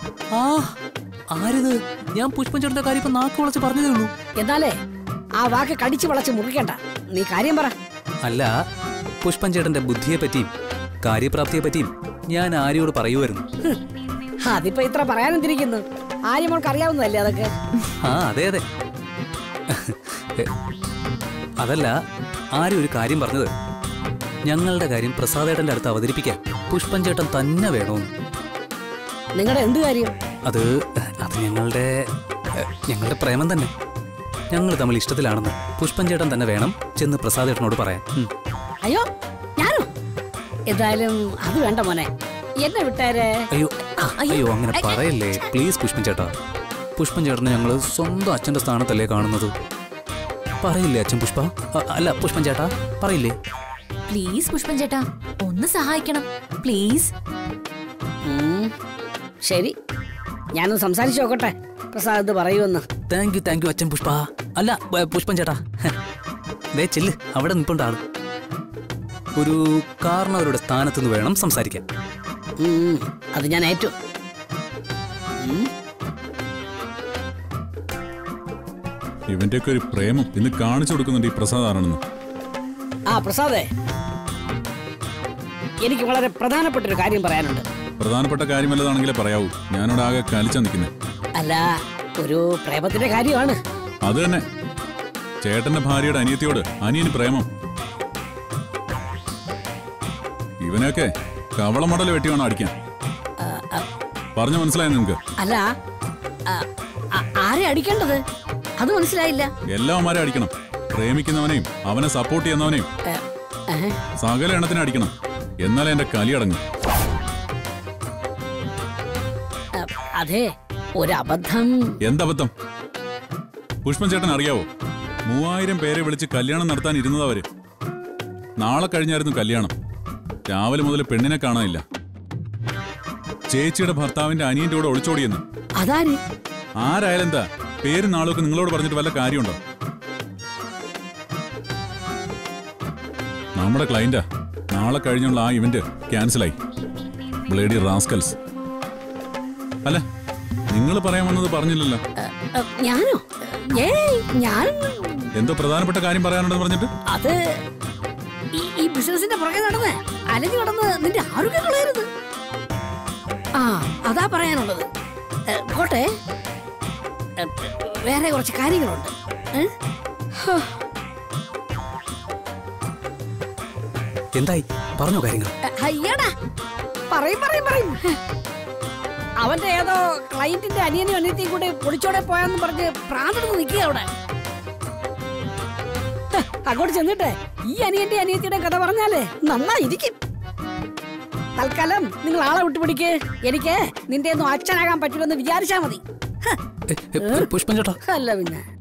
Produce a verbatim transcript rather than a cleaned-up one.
ആ ആരിത്? ഞാൻ പുഷ്പൻ ചേട്ടന്റെ കാര്യം ഇപ്പൊ നാക്ക് വളച്ച് പറഞ്ഞതേ ഉള്ളൂ. എന്നാലേ ആ വാക്ക് കടിച്ചു വളച്ച് മുറിക്കണ്ട, നീ കാര്യം പറ. അല്ല, പുഷ്പൻ ചേട്ടന്റെ ബുദ്ധിയെ പറ്റിയും കാര്യപ്രാപ്തിയെ പറ്റിയും ഞാൻ ആര്യോട് പറയുമായിരുന്നു. അതിപ്പോ ഇത്ര പറയാനെന്തിരിക്കുന്നു? ആര്യമോൾക്ക് അറിയാവുന്നതല്ലേ അതൊക്കെ. ആ അതെ അതെ. അതല്ല, ആര്യ ഒരു കാര്യം പറഞ്ഞത്, ഞങ്ങളുടെ കാര്യം പ്രസാദേട്ടന്റെ അടുത്ത് അവതരിപ്പിക്കാൻ പുഷ്പൻ ചേട്ടൻ തന്നെ വേണമെന്ന്. നിങ്ങളുടെ എന്ത് കാര്യം? അത് അത് ഞങ്ങളുടെ ഞങ്ങളുടെ പ്രേമം തന്നെ. ഞങ്ങൾ തമ്മിൽ ഇഷ്ടത്തിലാണെന്ന് പുഷ്പൻ ചേട്ടൻ തന്നെ വേണം ചെന്ന് പ്രസാദേട്ടനോട് പറയാൻ. അയ്യോ ഞാനോ? എന്തായാലും അത് വേണ്ട മോനെ, എന്നെ വിട്ടേരെ. അയ്യോ അയ്യോ അങ്ങനെ പറയല്ലേ പ്ലീസ് പുഷ്പൻ ചേട്ടാ. പുഷ്പൻ ചേട്ടനെ ഞങ്ങൾ സ്വന്തം അച്ഛന്റെ സ്ഥാനത്തല്ലേ കാണുന്നത്. പറയില്ലേ അച്ഛൻ പുഷ്പ? അല്ല പുഷ്പൻ ചേട്ടാ പറയില്ലേ? പ്ലീസ് പുഷ്പൻ ചേട്ടാ, ഒന്ന് സഹായിക്കണം പ്ലീസ്. ശരി, ഞാനൊന്ന് സംസാരിച്ചു നോക്കട്ടെ പ്രസാദ് പറയുമെന്ന്. താങ്ക് യു താങ്ക് യു അച്ഛൻ പുഷ്പ. അല്ല പുഷ്പൻ ചേട്ടാ, ദേ ചെല്ല്, അവിടെ നിൽപ്പുണ്ടാണ്. ഒരു കാരണവരുടെ സ്ഥാനത്തുനിന്ന് വേണം സംസാരിക്കാൻ. അത് ഞാൻ ഏറ്റു. ഇവന്റെ ഒക്കെ ഒരു പ്രേമം ഇന്ന് കാണിച്ചു കൊടുക്കുന്നുണ്ട് ഈ പ്രസാദ് ആരാണെന്ന്. ആ പ്രസാദേ, എനിക്ക് വളരെ പ്രധാനപ്പെട്ട ഒരു കാര്യം പറയാനുണ്ട്. പ്രധാനപ്പെട്ട കാര്യം വല്ലതാണെങ്കിലേ പറയാവൂ. ഞാനോട് ആകെ കലിച്ചാ നിൽക്കുന്നത്. അല്ല, ഒരു പ്രേമത്തിന്റെ കാര്യമാണ്. അത് തന്നെ, ചേട്ടന്റെ ഭാര്യയുടെ അനിയത്തിയോട് അനിയന് പ്രേമം. ഇവനൊക്കെ കവളമടൽ വെട്ടി വേണം അടിക്കാൻ. പറഞ്ഞു മനസ്സിലായി നിങ്ങക്ക്? അല്ല, ആരെ അടിക്കേണ്ടത് അത് മനസ്സിലായില്ല. എല്ലാവന്മാരെ അടിക്കണം. പ്രേമിക്കുന്നവനെയും അവനെ സപ്പോർട്ട് ചെയ്യുന്നവനെയും സകല എണ്ണത്തിനെ അടിക്കണം. എന്നാലേ എന്റെ കലി അടങ്ങും. അതെ, ഒരബദ്ധം. എന്തബദ്ധം? പുഷ്പൻ ചേട്ടൻ അറിയാവോ, മൂവായിരം പേരെ വിളിച്ച് കല്യാണം നടത്താൻ ഇരുന്നതവര്. നാളെ കഴിഞ്ഞായിരുന്നു കല്യാണം. രാവിലെ മുതൽ പെണ്ണിനെ കാണാനില്ല. ചേച്ചിയുടെ ഭർത്താവിന്റെ അനിയന്റെ കൂടെ ഒളിച്ചോടിയെന്ന്. അതാര്? ആരായാലെന്താ, പേരും നാളൊക്കെ നിങ്ങളോട് പറഞ്ഞിട്ട് വല്ല കാര്യമുണ്ടോ? നമ്മുടെ ക്ലൈന്റാ. നാളെ കഴിഞ്ഞുള്ള ആ ഇവന്റ് ക്യാൻസലായി. Bloody rascals. അല്ല, നിങ്ങൾ പറയാൻ വന്നത് പറഞ്ഞില്ലല്ലോ. ഞാനോ? ഞാൻ എന്തോ പ്രധാനപ്പെട്ട കാര്യം പറയാനുണ്ടെന്ന് പറഞ്ഞിട്ട്. അത് ഈ ബിസിനസിന്റെ പുറകെ നടന്ന് അലഞ്ഞു നടന്ന് നിന്റെ ആരോഗ്യം കളയരുത്. ആ അതാ പറയാനുള്ളത്. കോട്ടെ, വേറെ കുറച്ച് കാര്യങ്ങളുണ്ട്. എന്തായി പറഞ്ഞോ കാര്യങ്ങൾ? അയ്യടാ, പറയും പറയും പറയും. അവന്റെ ഏതോ ക്ലൈന്റിന്റെ അനിയനും അനിയത്തിയും കൂടെ പൊളിച്ചോടെ പോയാന്ന് പറഞ്ഞ് പ്രാന്തെടുത്ത് നിൽക്കുക അവിടെ. അങ്ങോട്ട് ചെന്നിട്ടെ ഈ അനിയന്റെ അനിയത്തിയുടെ കഥ പറഞ്ഞാലേ നന്നായിരിക്കും. തൽക്കാലം നിങ്ങൾ ആളെ വിട്ടുപിടിക്ക്. എനിക്ക് നിന്റെ ഒന്നും അച്ഛനാകാൻ പറ്റില്ലെന്ന് വിചാരിച്ചാ മതി. പുഷ്പൻ ചേട്ടാ. അല്ല പിന്നെ